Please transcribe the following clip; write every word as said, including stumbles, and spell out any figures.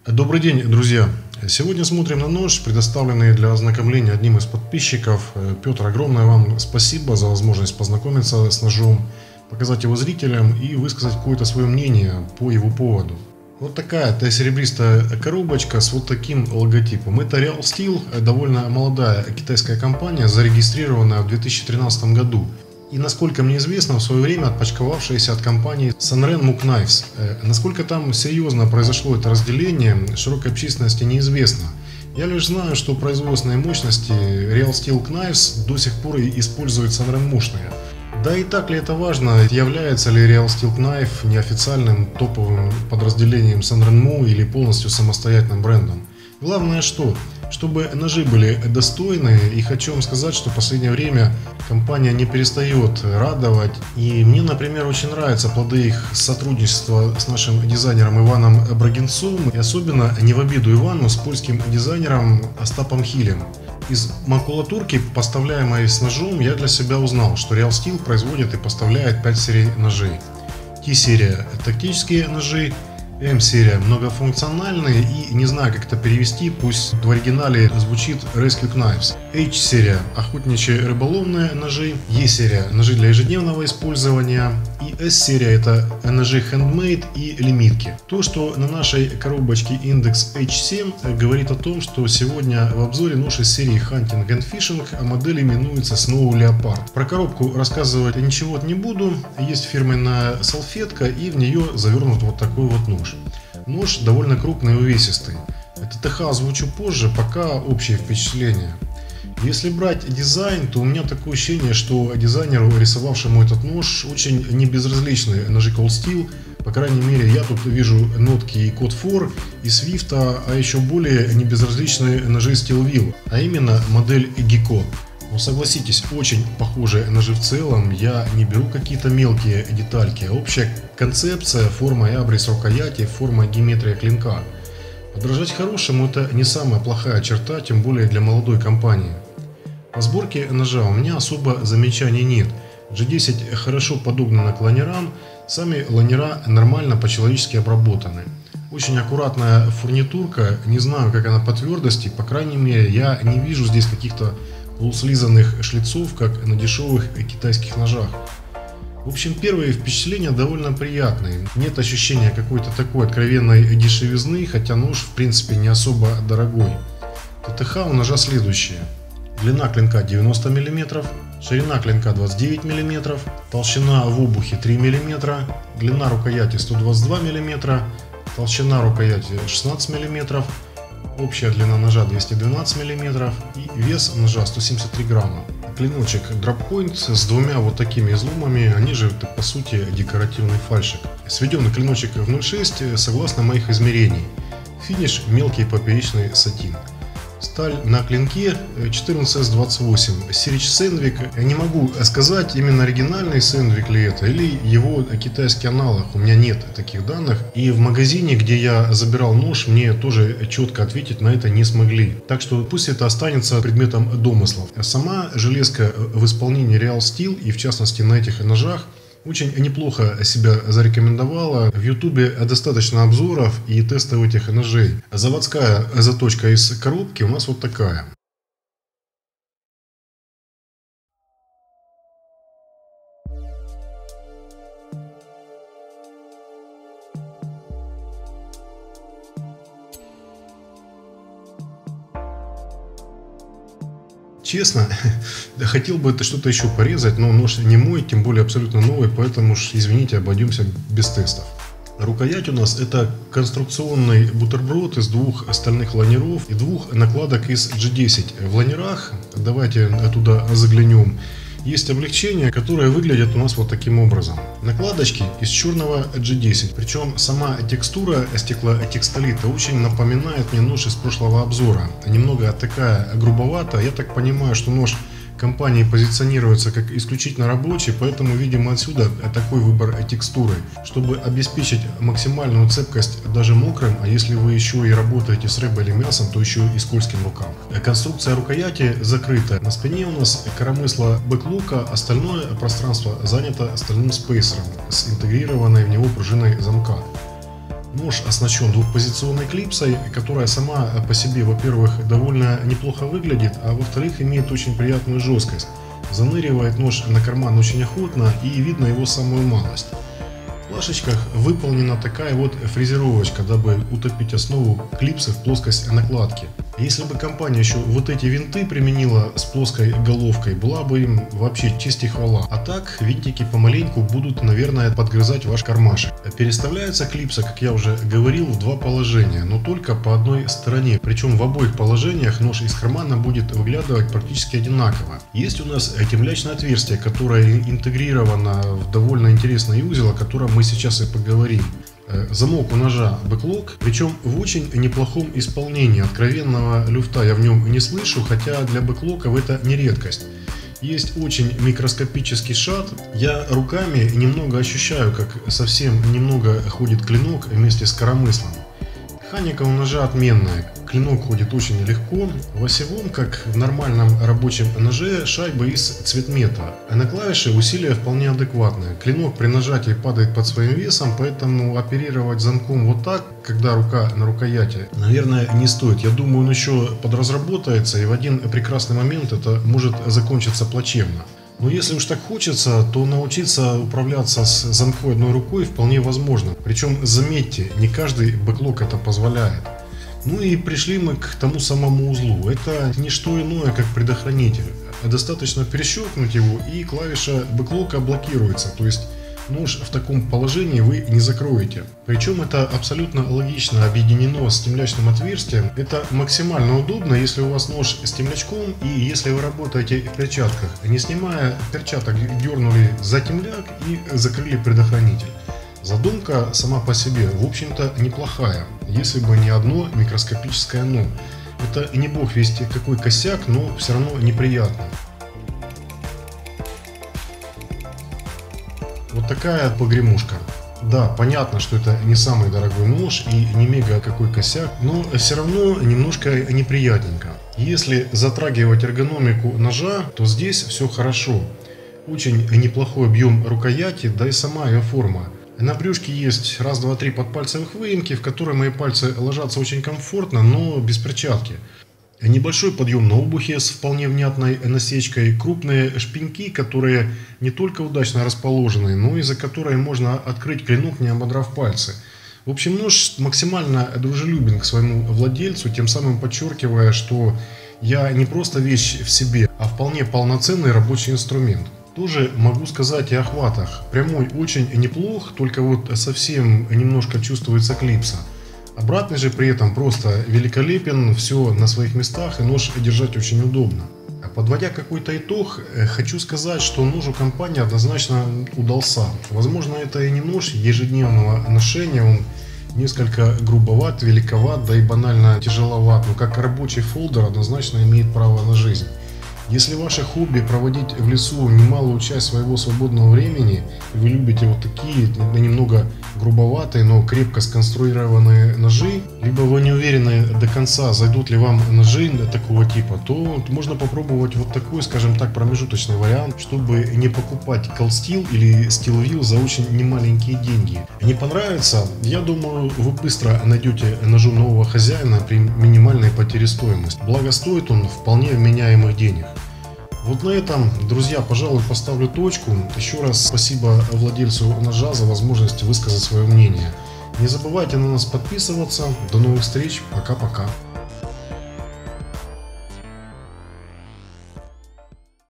Добрый день, друзья! Сегодня смотрим на нож, предоставленный для ознакомления одним из подписчиков. Петр, огромное вам спасибо за возможность познакомиться с ножом, показать его зрителям и высказать какое-то свое мнение по его поводу. Вот такая серебристая коробочка с вот таким логотипом. Это Real Steel, довольно молодая китайская компания, зарегистрированная в две тысячи тринадцатом году. И, насколько мне известно, в свое время отпочковавшаяся от компании Sanren Mook Knives. Насколько там серьезно произошло это разделение, широкой общественности неизвестно. Я лишь знаю, что производственные мощности Real Steel Knives до сих пор используют Sanren мушные. Да и так ли это важно, является ли Real Steel Knife неофициальным топовым подразделением Sanren Mu или полностью самостоятельным брендом? Главное что? Чтобы ножи были достойны, и хочу вам сказать, что в последнее время компания не перестает радовать. И мне, например, очень нравятся плоды их сотрудничества с нашим дизайнером Иваном Брагинцовым. И особенно, не в обиду Ивану, с польским дизайнером Остапом Хилем. Из макулатурки, поставляемой с ножом, я для себя узнал, что Real Steel производит и поставляет пять серий ножей. T-серия – тактические ножи. М-серия многофункциональные и не знаю как это перевести, пусть в оригинале звучит Rescue Knives. H-серия охотничьи рыболовные ножи. E-серия ножи для ежедневного использования. И S-серия это ножи handmade и лимитки. То, что на нашей коробочке индекс эйч семь, говорит о том, что сегодня в обзоре нож из серии Hunting and Fishing, а модель именуется Snow Leopard. Про коробку рассказывать ничего не буду. Есть фирменная салфетка и в нее завернут вот такой вот нож. Нож довольно крупный и увесистый. ТТХ озвучу позже, пока общее впечатление. Если брать дизайн, то у меня такое ощущение, что дизайнеру, рисовавшему этот нож, очень небезразличны ножи Cold Steel. По крайней мере, я тут вижу нотки и Code фор, и Swift, а еще более небезразличные ножи Steelville, а именно модель Gecko. Но согласитесь, очень похожие ножи в целом, я не беру какие-то мелкие детальки, а общая концепция, форма и абрис рукояти, форма и геометрия клинка. Подражать хорошему — это не самая плохая черта, тем более для молодой компании. По сборке ножа у меня особо замечаний нет. джи десять хорошо подогнана к ланерам, сами ланера нормально по-человечески обработаны. Очень аккуратная фурнитурка, не знаю как она по твердости, по крайней мере я не вижу здесь каких-то полуслизанных шлицов, как на дешевых китайских ножах. В общем, первые впечатления довольно приятные. Нет ощущения какой-то такой откровенной дешевизны, хотя нож в принципе не особо дорогой. ТТХ у ножа следующее. Длина клинка девяносто миллиметров, ширина клинка двадцать девять миллиметров, толщина в обухе три миллиметра, длина рукояти сто двадцать два миллиметра, толщина рукояти шестнадцать миллиметров, общая длина ножа двести двенадцать миллиметров и вес ножа сто семьдесят три грамма. Клиночек дроппоинт с двумя вот такими изломами, они же по сути декоративный фальшик. Сведенный клиночек в ноль шесть согласно моих измерений. Финиш мелкий поперечный сатин. Сталь на клинке четырнадцать эс двадцать восемь, Сирич Сэндвик. Я не могу сказать, именно оригинальный Сэндвик ли это, или его китайский аналог. У меня нет таких данных. И в магазине, где я забирал нож, мне тоже четко ответить на это не смогли. Так что пусть это останется предметом домыслов. Сама железка в исполнении Real Steel, и в частности на этих ножах, очень неплохо себя зарекомендовала. В ютубе достаточно обзоров и тестов этих ножей. Заводская заточка из коробки у нас вот такая. Честно, хотел бы это что-то еще порезать, но нож не мой, тем более абсолютно новый, поэтому уж, извините, обойдемся без тестов. Рукоять у нас это конструкционный бутерброд из двух стальных ланеров и двух накладок из джи десять. В ланерах, давайте туда заглянем, есть облегчения, которые выглядят у нас вот таким образом. Накладочки из черного джи десять, причем сама текстура стеклотекстолита очень напоминает мне нож из прошлого обзора. Немного такая грубовата, я так понимаю, что нож компании позиционируется как исключительно рабочий, поэтому видимо отсюда такой выбор текстуры, чтобы обеспечить максимальную цепкость даже мокрым, а если вы еще и работаете с рыбой или мясом, то еще и скользким рукам. Конструкция рукояти закрыта. На спине у нас коромысло бэклука, остальное пространство занято стальным спейсером с интегрированной в него пружиной замка. Нож оснащен двухпозиционной клипсой, которая сама по себе, во-первых, довольно неплохо выглядит, а во-вторых, имеет очень приятную жесткость. Заныривает нож на карман очень охотно и видно его самую малость. В плашечках выполнена такая вот фрезеровочка, дабы утопить основу клипсы в плоскость накладки. Если бы компания еще вот эти винты применила с плоской головкой, была бы им вообще честь и хвала. А так винтики помаленьку будут, наверное, подгрызать ваш кармашек. Переставляется клипса, как я уже говорил, в два положения, но только по одной стороне. Причем в обоих положениях нож из кармана будет выглядывать практически одинаково. Есть у нас темлячное отверстие, которое интегрировано в довольно интересный узел, о котором мы сейчас и поговорим. Замок у ножа бэклок, причем в очень неплохом исполнении. Откровенного люфта я в нем не слышу, хотя для бэклоков это не редкость. Есть очень микроскопический шат. Я руками немного ощущаю, как совсем немного ходит клинок вместе с коромыслом. Механика у ножа отменная. Клинок ходит очень легко. В осевом, как в нормальном рабочем ноже, шайба из цветмета. А на клавише усилие вполне адекватное. Клинок при нажатии падает под своим весом, поэтому оперировать замком вот так, когда рука на рукояти, наверное, не стоит. Я думаю, он еще подразработается, и в один прекрасный момент это может закончиться плачевно. Но если уж так хочется, то научиться управляться с замкой одной рукой вполне возможно. Причем, заметьте, не каждый бэклок это позволяет. Ну и пришли мы к тому самому узлу. Это не что иное, как предохранитель. Достаточно перещелкнуть его, и клавиша бэклока блокируется. То есть нож в таком положении вы не закроете. Причем это абсолютно логично объединено с темлячным отверстием. Это максимально удобно, если у вас нож с темлячком и если вы работаете в перчатках. Не снимая перчаток, дернули за темляк и закрыли предохранитель. Задумка сама по себе, в общем-то, неплохая, если бы не одно микроскопическое «но». Это не бог весть какой косяк, но все равно неприятно. Вот такая погремушка. Да, понятно, что это не самый дорогой нож и не мега какой косяк, но все равно немножко неприятненько. Если затрагивать эргономику ножа, то здесь все хорошо. Очень неплохой объем рукояти, да и сама ее форма. На брюшке есть раз, два, три подпальцевых выемки, в которые мои пальцы ложатся очень комфортно, но без перчатки. Небольшой подъем на обухе с вполне внятной насечкой, крупные шпеньки, которые не только удачно расположены, но и за которые можно открыть клинок, не ободрав пальцы. В общем, нож максимально дружелюбен к своему владельцу, тем самым подчеркивая, что я не просто вещь в себе, а вполне полноценный рабочий инструмент. Тоже могу сказать и о хватах. Прямой очень неплох, только вот совсем немножко чувствуется клипса. Обратный же при этом просто великолепен, все на своих местах и нож держать очень удобно. Подводя какой-то итог, хочу сказать, что нож у компании однозначно удался. Возможно, это и не нож ежедневного ношения, он несколько грубоват, великоват, да и банально тяжеловат, но как рабочий фолдер однозначно имеет право на жизнь. Если ваше хобби проводить в лесу немалую часть своего свободного времени, и вы любите вот такие немного грубоватые, но крепко сконструированные ножи, либо вы не уверены до конца, зайдут ли вам ножи такого типа, то можно попробовать вот такой, скажем так, промежуточный вариант, чтобы не покупать Cold Steel или Steel Wheel за очень немаленькие деньги. Не понравится? Я думаю, вы быстро найдете ножом нового хозяина при минимальной потере стоимости. Благо стоит он вполне вменяемых денег. Вот на этом, друзья, пожалуй, поставлю точку. Еще раз спасибо владельцу ножа за возможность высказать свое мнение. Не забывайте на нас подписываться. До новых встреч. Пока-пока.